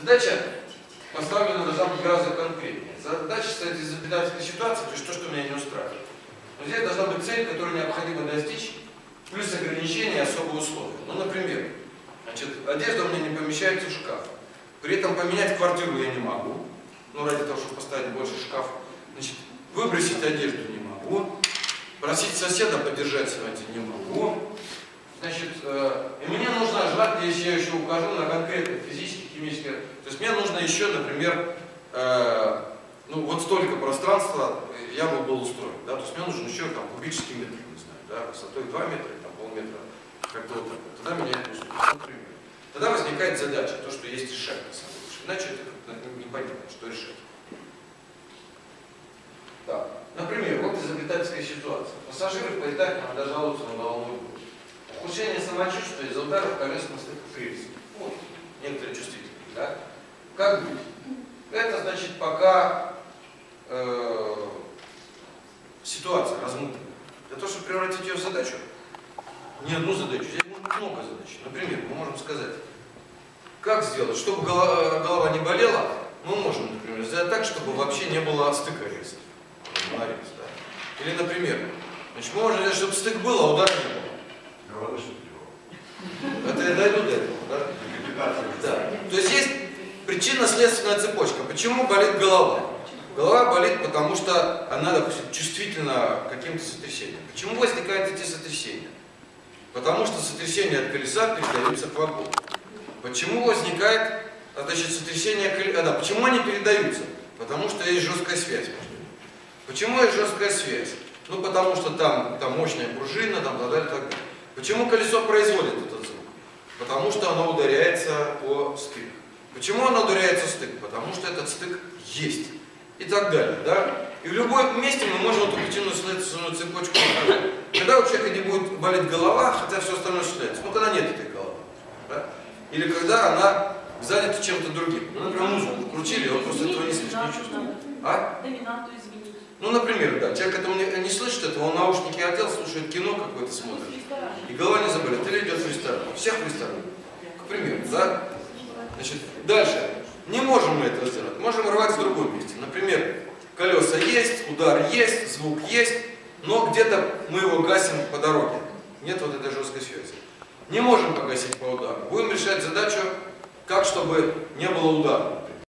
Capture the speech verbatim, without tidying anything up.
Задача поставлена должна быть гораздо конкретнее. Задача стоит из изобретательской ситуации, то есть то, что меня не устраивает. Но здесь должна быть цель, которую необходимо достичь, плюс ограничения и особые условия. Ну, например, значит, одежда у меня не помещается в шкаф. При этом поменять квартиру я не могу, ну, ради того, чтобы поставить больше шкаф. Значит, выбросить одежду не могу, просить соседа поддержать сегодня не могу. Значит, э, и мне нужно, желательно, если я еще укажу на конкретные физические, химические, то есть мне нужно еще, например, э, ну, вот столько пространства я бы был устроен, да, то есть мне нужен еще там кубический метр, не знаю, да, высотой два метра, там полметра, как-то вот так. Тогда меня это устроит, например. Тогда возникает задача, то, что есть решать на самом деле. Иначе это как-то непонятно, что решать. Так, например, вот изобретательская ситуация. Пассажиры в поездах иногда жалуются на головную боль. Ухудшение самочувствия из-за ударов колесных стыков рельсов. Вот, некоторые чувствительные, да? Как быть? Это значит, пока э, ситуация размутная. Для того, чтобы превратить ее в задачу, не одну задачу, здесь много задач. Например, мы можем сказать, как сделать, чтобы голова, голова не болела, мы можем, например, сделать так, чтобы вообще не было стыка рельсов. На рельс, да? Или, например, значит, мы можем сделать, чтобы стык был, а удара не было. Это я дойду до этого, да? Да. То есть есть причинно-следственная цепочка. Почему болит голова? Голова болит, потому что она, допустим, чувствительна к каким-то сотрясениям. Почему возникают эти сотрясения? Потому что сотрясения от колеса передаются к вагону. Почему возникает, значит, сотрясение колеса? Да, почему они передаются? Потому что есть жесткая связь между ними. Почему есть жесткая связь? Ну, потому что там, там мощная пружина, там, так далее, так далее. Почему колесо производит этот звук? Потому что оно ударяется о стык. Почему оно ударяется о стык? Потому что этот стык есть. И так далее, да? И в любом месте мы можем эту причинно-следственную цепочку показать. Когда у человека не будет болеть голова, хотя все остальное осуществляется. Ну, когда нет этой головы. Да? Или когда она занята чем-то другим. Ну, например, музыку включили, он просто этого не слышит, не чувствует. А? Доминанту изменить. Ну, например, да, человек этого не, не слышит этого, он наушники одел, слушает кино какое-то, смотрит. И голова не заболит. Или идет в ресторан. Всех в ресторан. К примеру, да? Значит, дальше. Не можем мы это сделать. Можем рвать в другом месте. Например, колеса есть, удар есть, звук есть, но где-то мы его гасим по дороге. Нет вот этой жесткой связи. Не можем погасить по удару. Будем решать задачу, как чтобы не было удара.